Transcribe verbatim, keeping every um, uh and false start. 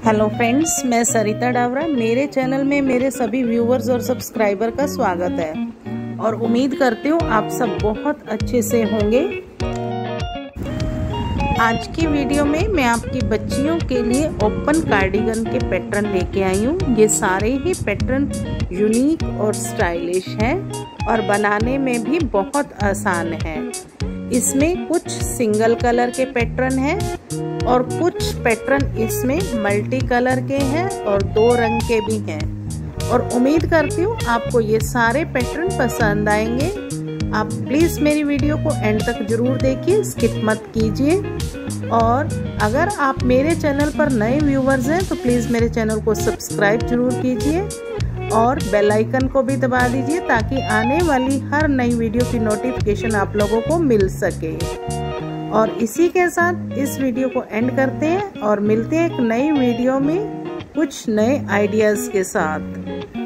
Hello friends, मैं सरिता डावरा। मेरे channel में मेरे सभी व्यूवर्स और सब्सक्राइबर का स्वागत है और उम्मीद करती हूँ आप सब बहुत अच्छे से होंगे। आज की वीडियो में मैं आपकी बच्चियों के लिए ओपन कार्डिगन के पैटर्न लेके आई हूँ। ये सारे ही पैटर्न यूनिक और स्टाइलिश हैं और बनाने में भी बहुत आसान है। इसमें कुछ सिंगल कलर के पैटर्न हैं और कुछ पैटर्न इसमें मल्टी कलर के हैं और दो रंग के भी हैं और उम्मीद करती हूँ आपको ये सारे पैटर्न पसंद आएंगे। आप प्लीज़ मेरी वीडियो को एंड तक ज़रूर देखिए, स्किप मत कीजिए। और अगर आप मेरे चैनल पर नए व्यूवर्स हैं तो प्लीज़ मेरे चैनल को सब्सक्राइब ज़रूर कीजिए और बेल आइकन को भी दबा दीजिए ताकि आने वाली हर नई वीडियो की नोटिफिकेशन आप लोगों को मिल सके। और इसी के साथ इस वीडियो को एंड करते हैं और मिलते हैं एक नई वीडियो में कुछ नए आइडियाज़ के साथ।